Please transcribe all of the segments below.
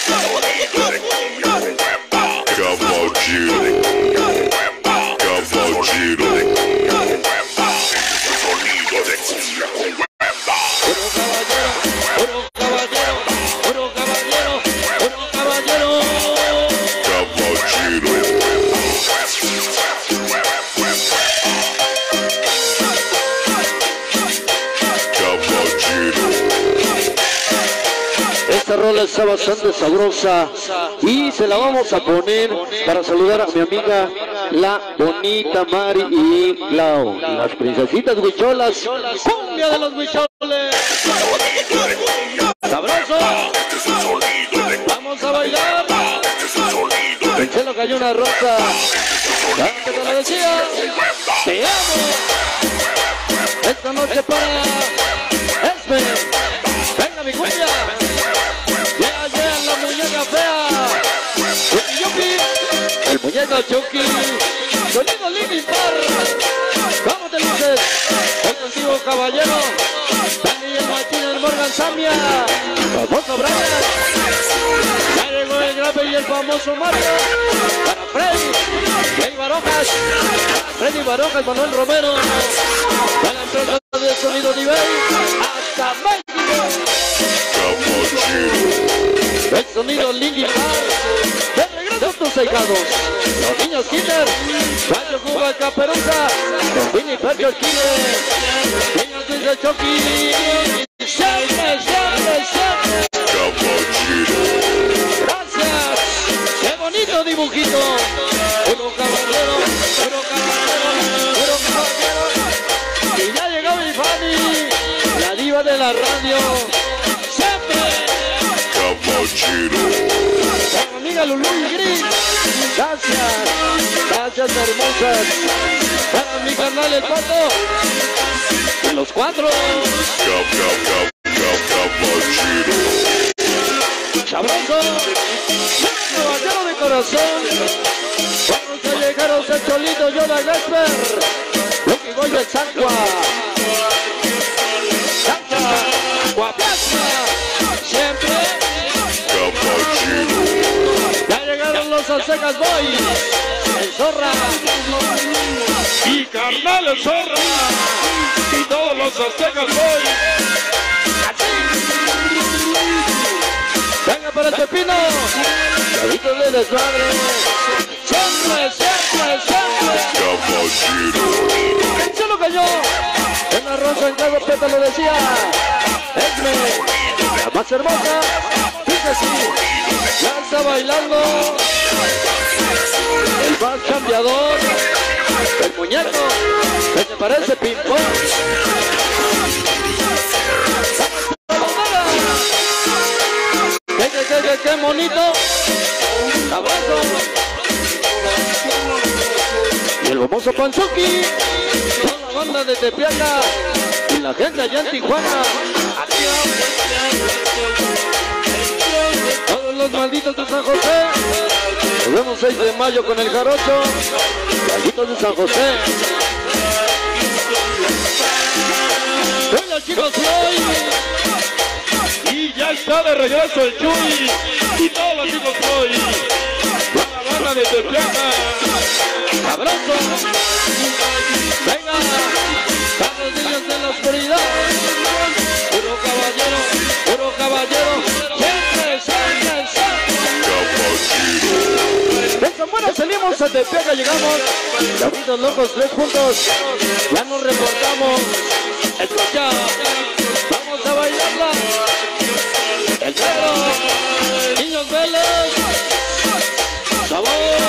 Esta rola está bastante sabrosa y se la vamos a poner para saludar a mi amiga la bonita Mari y Clau, las princesitas huicholas, cumbia de los huicholes. Sabroso, vamos a bailar. El cielo cayó una rosa, que te lo decía, te amo. Esta noche para Esme, venga mi cumbia. La muñeca fea, Yuki, el muñeco Chucky, sonido Linkin Park. ¿Cómo te luces? El contigo caballero, Daniel Martínez, Morgan Samia, famoso Brian. Ya llegó el grave y el famoso Mario. Para Freddy Barojas, Manuel Romero. Para la empresa de sonido nivel hasta México. El sonido Linkin Park. De regreso tus ahijados, los niños Kinder, Pancho Cuba, Caperuza, los Vinny Percho Killer, niños de Chucky. Siempre. Gracias. Qué bonito dibujito. Puro caballero. Y ya llegó mi Fanny, la diva de la radio. Para mi amiga Lulú y Gris, gracias hermosas. Para mi canal El Pato, y los cuatro. Sabroso, caballero de corazón. Vamos a llegar a ser Cholito, Yoda Gasper, Lucky Boy de Zancua, Guaplaza, siempre. Ya llegaron los Aztecas Boys, el Zorra y carnal el Zorra y todos los Aztecas Boys. Venga para el Pepino, chavitos de desmadre. Siempre. El cielo cayó, una rosa en cada pétalo decía Esme, la más hermosa. Sí, ya está bailando el más cambiador, el muñeco, que me parece ping-pong. ¡Qué bonito! ¡Abrazo! Y el famoso Panzuki, toda la banda de Tepeaca y la gente allá en Tijuana. Todos los malditos de San José. Nos vemos 6 de mayo con el Jarocho. Malditos de San José. Hola chicos, hoy. Y ya está de regreso el Chuy y todos los chicos hoy. La banda de Tepeaca. Abrazo. Venga. A los niños de la oscuridad. Puro caballero. De San Buena salimos a Tepeaca, llegamos. Chavitos locos, 3 juntos. Ya nos reportamos. Escucha, vamos a bailarla. El perro, niños Vélez. Sabor,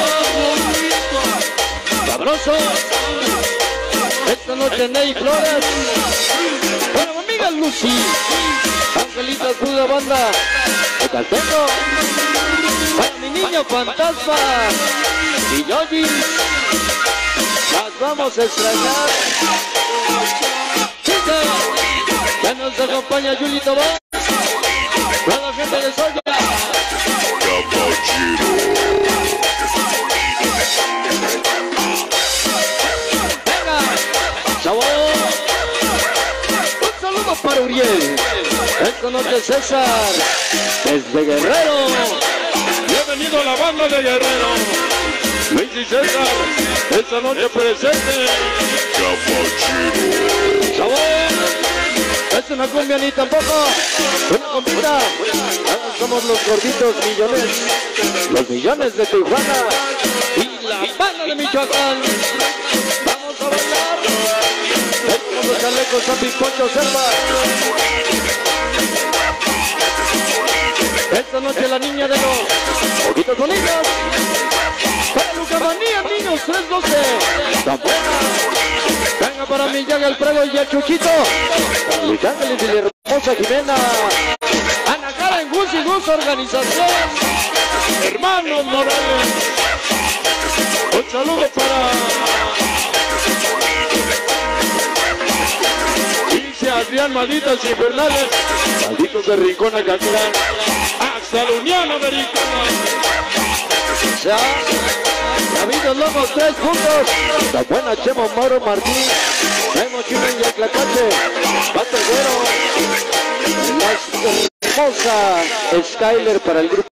sabroso. Esta noche Ney Flores. Para mi amiga Lucy. Angelita Cruz de Banda. El Calteco. Para mi niño fantasma y Yogi, las vamos a extrañar. Chica, ya nos acompaña Yulito Boy, para la gente de Soya. Venga, sabor. Un saludo para Uriel, esta noche César, desde Guerrero. venido la banda de Guerrero. Luis y César, esta noche presente. ¡Sabor! Es una cumbia ni tampoco. Una compita. Somos los gorditos millones. Los millones de Tijuana. Y la banda de Michoacán. Vamos a bailar. Tenemos los chalecos Zampi Poncho Selva. Esta noche la niña de los ojitos bonitos. Para Lucamanía, niños 312. Tan buena. Venga para mí, llega el Prego y el Chuchito. Luis Ángeles y la hermosa Jimena. Ana Karen, Gus y Gus Organización. Hermanos Morales. Un saludo para Dice Adrián Malditas Infernales. Malditos de Rincón a Catlán. Hasta la Unión Americana. Ya, David Lobos 3 puntos. La buena Chemo Mauro Martín. Memo Chino y el Clacache. Pato Güero. La hermosa Skyler para el grupo.